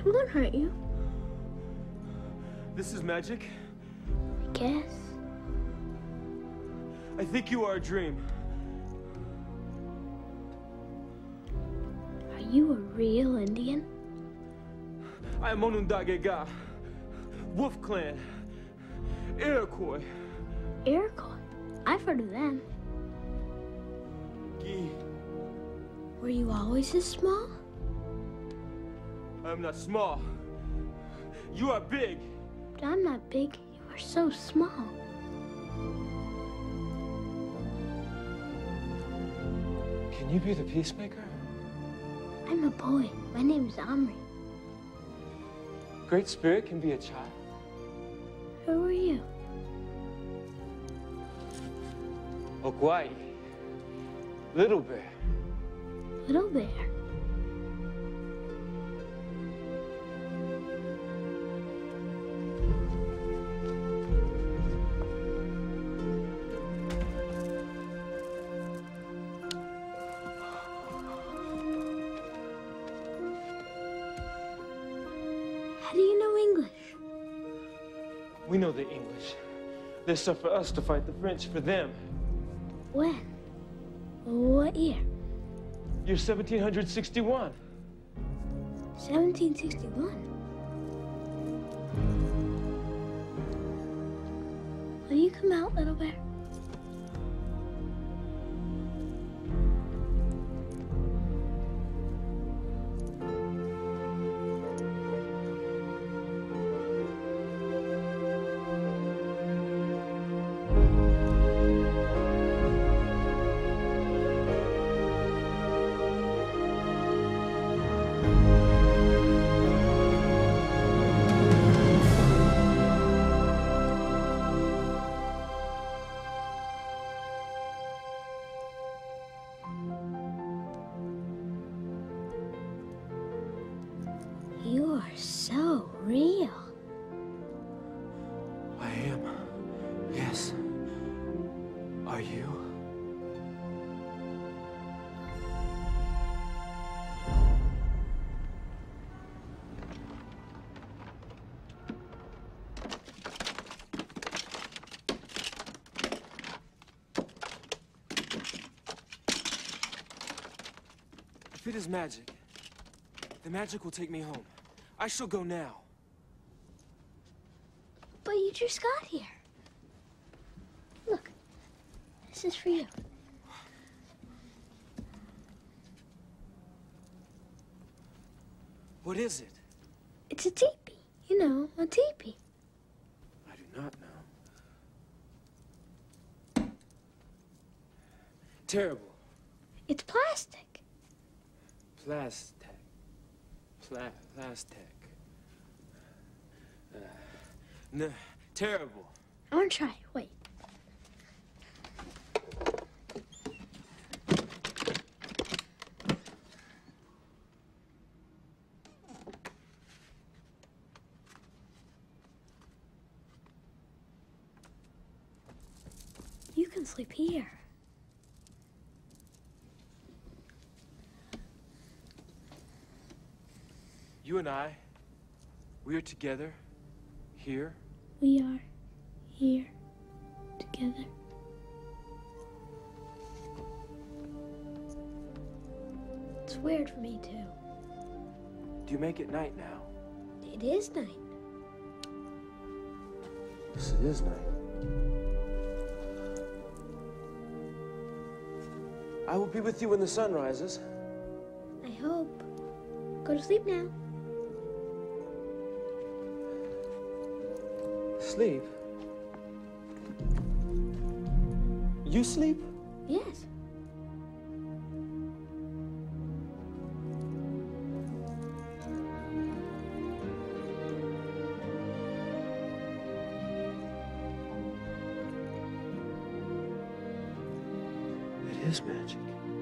I won't hurt you. This is magic? I guess. I think you are a dream. Are you a real Indian? I am Onondaga, Wolf Clan, Iroquois. Iroquois? I've heard of them. Gi. Were you always this small? I am not small. You are big. But I'm not big. You are so small. Can you be the peacemaker? I'm a boy. My name is Omri. Great Spirit can be a child. Who are you? Okwai. Little Bear. Little Bear. How do you know English? We know the English. They suffer us to fight the French for them. When? What year? Year 1761. 1761. Will you come out, Little Bear? You are so real. I am. Yes. Are you? If it is magic, the magic will take me home. I shall go now. But you just got here. Look, this is for you. What is it? It's a teepee. You know, a teepee. I do not know. Terrible. It's plastic. Plastic. Plastic. Terrible. I want to try. Wait. You can sleep here. You and I, we are together, here. We are here together. It's weird for me, too. Do you make it night now? It is night. Yes, it is night. I will be with you when the sun rises. I hope. Go to sleep now. Sleep? You sleep? Yes. It is magic.